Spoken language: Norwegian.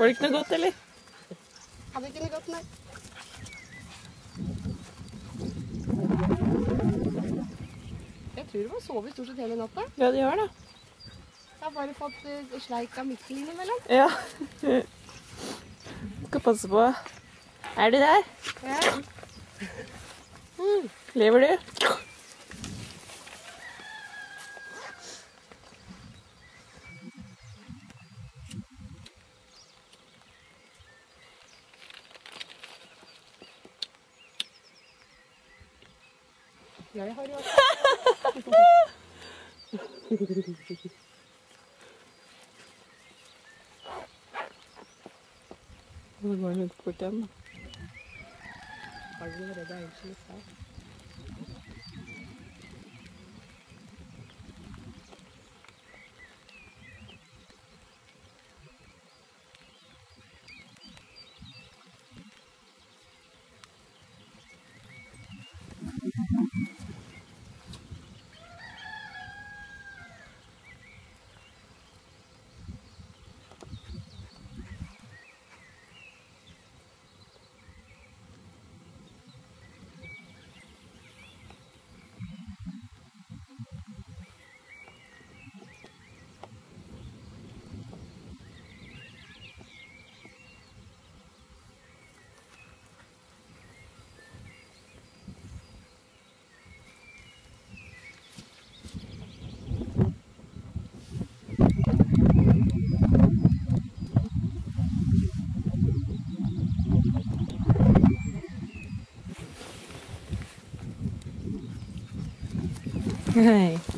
Får du ikke noe godt, eller? Hadde ikke noe godt, nei. Jeg tror de har sovet stort sett hele natta. Ja, de har det. Jeg har bare fått sleik av Mikkel innimellom. Ja. Skal passe på. Er de der? Ja. Lever du? Ja, jeg har jo Nå går den ut bort igjen. Har du allerede egentlig lyst her? Hei.